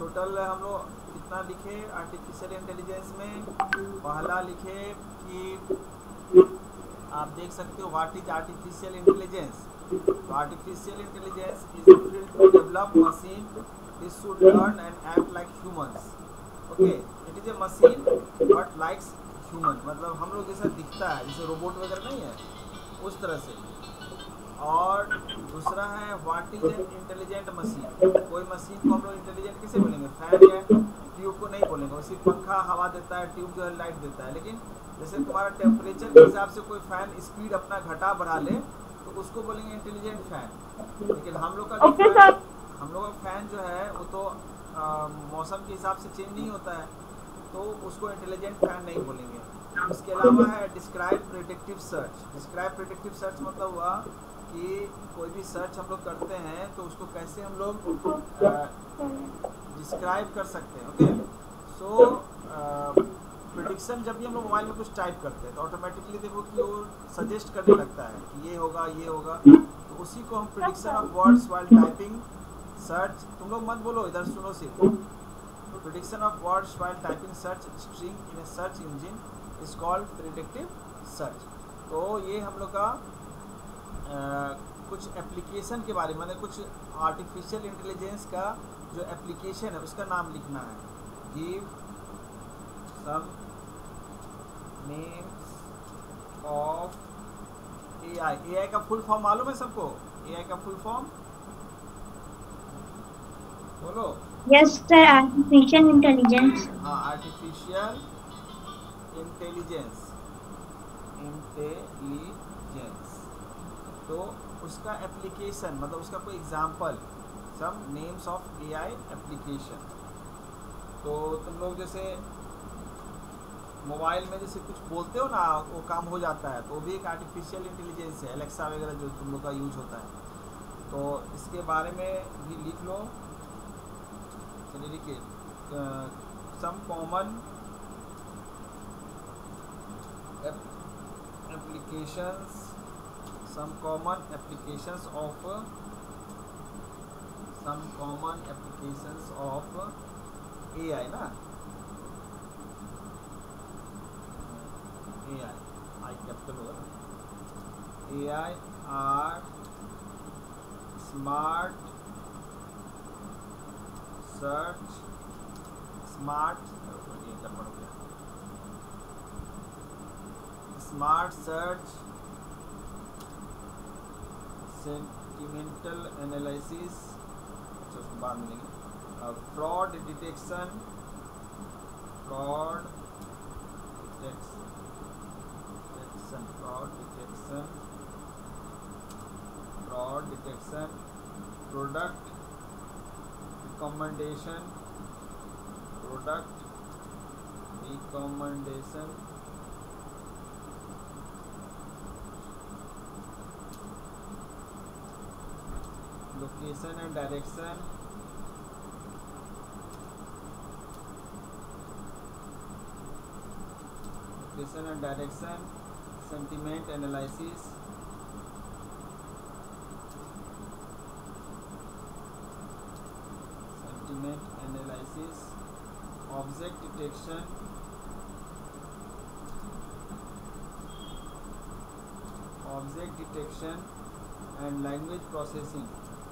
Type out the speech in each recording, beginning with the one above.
Total हम लोग कितना लिखे आर्टिफिशियल इंटेलिजेंस में? पहला लिखे कि आप देख सकते हो व्हाट इज आर्टिफिशियल इंटेलिजेंस। तो artificial intelligence is the field to develop machine this should learn and act like humans. Okay, it is a machine but likes human, मतलब हम लोग जैसा दिखता है, जैसे रोबोट वगैरह नहीं है उस तरह से। और दूसरा है what is an intelligent machine. कोई मशीन को हम लोग इंटेलिजेंट कैसे बोलेंगे? फैन या ट्यूब को नहीं बोलेंगे, वो सिर्फ पंखा हवा देता है, ट्यूब जो है लाइट देता है। लेकिन जैसे तुम्हारा टेम्परेचर के हिसाब से कोई फैन स्पीड अपना घटा बढ़ा ले तो उसको बोलेंगे इंटेलिजेंट फैन। लेकिन हम लोग का जो ओके फैन, सर। हम लोग का फैन जो है वो तो मौसम के हिसाब से चेंज नहीं होता है, तो उसको इंटेलिजेंट फैन नहीं बोलेंगे। इसके अलावा है describe predictive search. Describe predictive search मतलब हुआ कि कोई भी सर्च हम लोग करते हैं तो उसको कैसे हम लोग डिस्क्राइब कर सकते हैं। ओके, सो प्रिडिक्शन जब भी हम लोग मोबाइल में कुछ टाइप करते हैं तो ऑटोमेटिकली देखो कि वो सजेस्ट करने लगता है कि ये होगा ये होगा, तो उसी को हम prediction of words while typing search. तुम लोग मत बोलो, इधर सुनो सिर्फ। Prediction of words while typing search string in a search engine is called predictive search. तो ये हम लोग का कुछ एप्लीकेशन के बारे में, मतलब कुछ आर्टिफिशियल इंटेलिजेंस का जो एप्लीकेशन है उसका नाम लिखना है। Give some names of AI. AI का फुल फॉर्म मालूम है सबको? एआई का फुल फॉर्म बोलो। Yes sir, artificial intelligence. हाँ, आर्टिफिशियल इंटेलिजेंस। इंटेलिजेंस तो उसका एप्लीकेशन मतलब उसका कोई example, some names of AI application. तो तुम लोग जैसे मोबाइल में जैसे कुछ बोलते हो ना, वो काम हो जाता है, तो वो भी एक आर्टिफिशियल इंटेलिजेंस है। एलेक्सा वगैरह जो तुम लोग का यूज होता है, तो इसके बारे में भी लिख लो। चलिए लिखिए some common applications, some common applications of AI ना, AI आई कैपिटल होगा ना। AI are smart search, smart ये क्या पढ़ गया, स्मार्ट सर्च, सेंटिमेंटल एनालिसिस, अच्छा उसको बाद में लेंगे, fraud detection, fraud detection, product recommendation, location and direction, sentiment analysis, object detection, and language processing,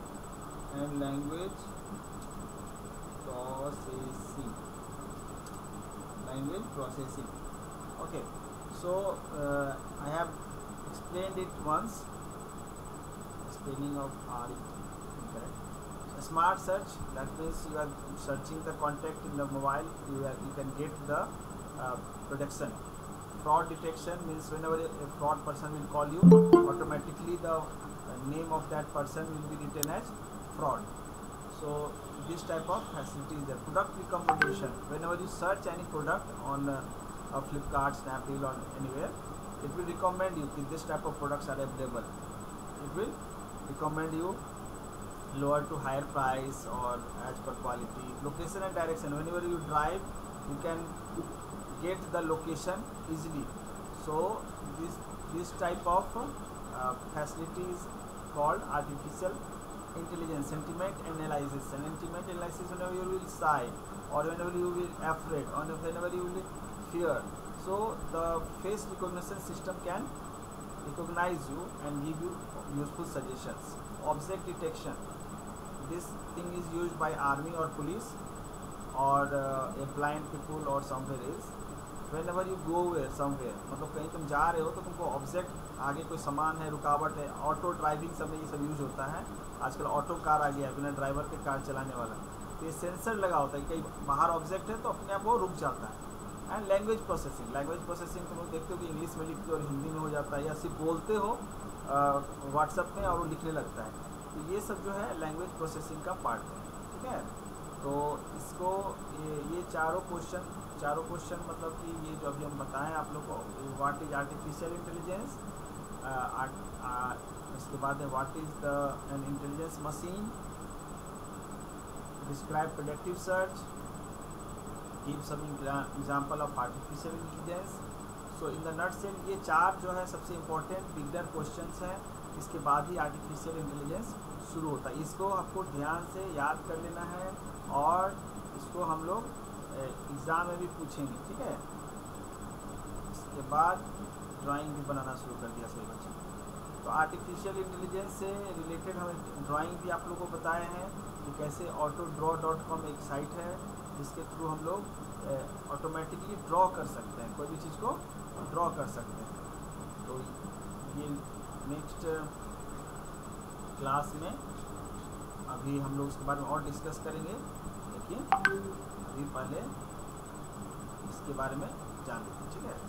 okay. So I have explained it once. Spelling of R incorrect. Smart search, that means you are searching the contact in the mobile, you can get the prediction. Fraud detection means whenever a fraud person will call you, automatically the name of that person will be written as fraud. So this type of facility is there. Product recommendation, whenever you search any product on Flipkart, Snapdeal or anywhere, it will recommend you if this type of products are available. It will recommend you lower to higher price or as per quality. Location and direction, whenever you drive you can get the location easily. So this type of facility is called artificial intelligence, sentiment analysis. Sentiment analysis whenever you will sigh, or whenever you will afraid, or whenever you will fear. So the face recognition system can recognize you and give you useful suggestions. Object detection. This thing is used by army or police or a blind people or somewhere else. Whenever you go somewhere, मतलब कहीं तुम जा रहे हो तो तुमको object, आगे कोई सामान है, रुकावट है, ऑटो ड्राइविंग सब में ये सब यूज होता है। आजकल ऑटो कार आ गया है, बिना ड्राइवर के कार चलाने वाला। तो ये सेंसर लगा होता है, कहीं बाहर ऑब्जेक्ट है तो अपने आप वो रुक जाता है। And language processing. Language processing तुम लोग देखते हो कि इंग्लिश में लिखते हो और हिंदी में हो जाता है, या सिर्फ बोलते हो व्हाट्सएप में और वो लिखने लगता है। तो ये सब जो है लैंग्वेज प्रोसेसिंग का पार्ट है, ठीक है। तो इसको ये चारों क्वेश्चन मतलब कि ये जो अभी हम बताएं आप लोग को, व्हाट इज आर्टिफिशियल इंटेलिजेंस, इसके बाद है what is the an intelligence machine, describe predictive search, give some example of artificial intelligence. So in the nutshell ये चार जो है सबसे इम्पोर्टेंट बिगनर क्वेश्चंस हैं। इसके बाद ही आर्टिफिशियल इंटेलिजेंस शुरू होता है। इसको आपको ध्यान से याद कर लेना है और इसको हम लोग एग्ज़ाम में भी पूछेंगे, ठीक है। इसके बाद ड्राइंग भी बनाना शुरू कर दिया सभी बच्चे। तो आर्टिफिशियल इंटेलिजेंस से रिलेटेड हम ड्राइंग भी आप लोगों को बताए हैं कि कैसे autodraw.com एक साइट है जिसके थ्रू हम लोग ऑटोमेटिकली ड्रॉ कर सकते हैं, कोई भी चीज़ को ड्रॉ कर सकते हैं। तो ये नेक्स्ट क्लास में अभी हम लोग इसके बारे में और डिस्कस करेंगे, लेकिन अभी पहले इसके बारे में जान लेते हैं, ठीक है।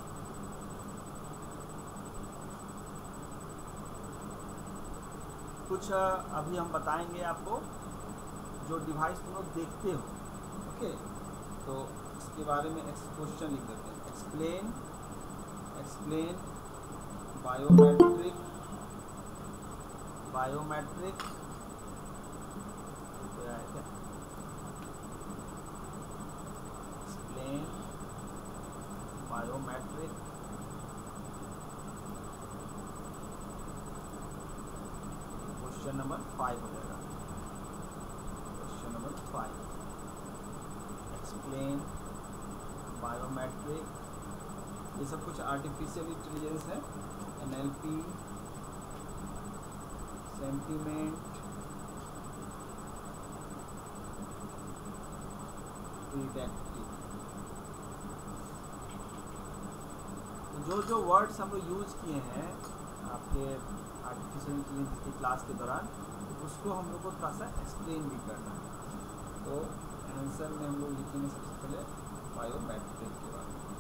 कुछ अभी हम बताएंगे आपको जो डिवाइस तुम लोग देखते हो, ओके। तो इसके बारे में क्वेश्चन लिख देते हैं। Explain biometric explain biometric question number 5 हो जाएगा। Question number 5, explain biometric. ये सब कुछ आर्टिफिशियल इंटेलिजेंस है। NLP, sentiment, predictive. जो वर्ड्स हम लोग यूज़ किए हैं आपके आर्टिफिशियल इंटेलिजेंस की क्लास के दौरान, तो उसको हम लोग को थोड़ा सा एक्सप्लेन भी करना है। तो आंसर में हम लोग लिखेंगे सबसे पहले बायोमेट्रिक के बारे में।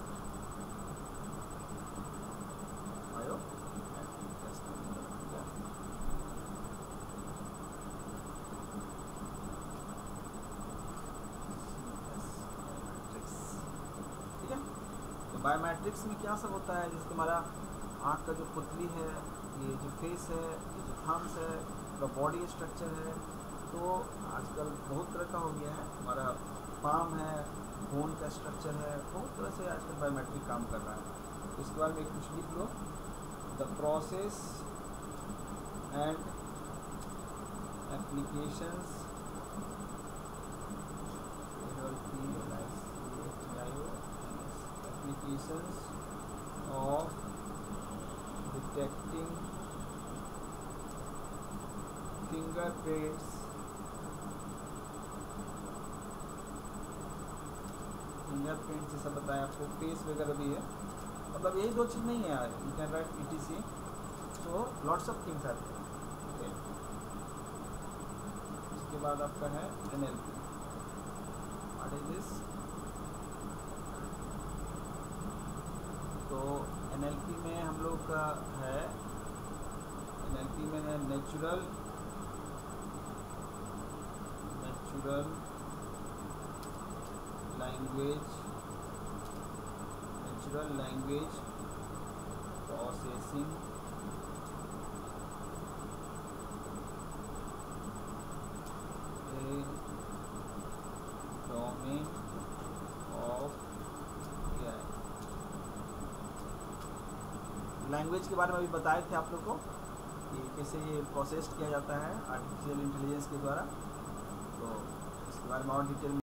बायोमेट्रिक्स में क्या सब होता है, जैसे तुम्हारा आँख का जो पुतली है, ये जो फेस है, ये जो थम्स है, पूरा बॉडी स्ट्रक्चर है। तो आजकल बहुत तरह का हो गया है। हमारा पाम है, बोन का स्ट्रक्चर है, बहुत तरह से आजकल बायोमेट्रिक काम कर रहा है। तो इसके बारे में कुछ लिख लो। The process and applications of detecting fingerprints जैसा बताया आपको, फेस वगैरह भी है। मतलब यही दो चीज़ नहीं है यार, you can write ETC, so lots of things are there. उसके बाद आपका है NLP। What is this? तो NLP में हम लोग का है, NLP में है natural language processing, domain of language के बारे में अभी बताए थे आप लोग को। कि कैसे ये प्रोसेस किया जाता है आर्टिफिशियल इंटेलिजेंस के द्वारा। तो इसके बारे में और डिटेल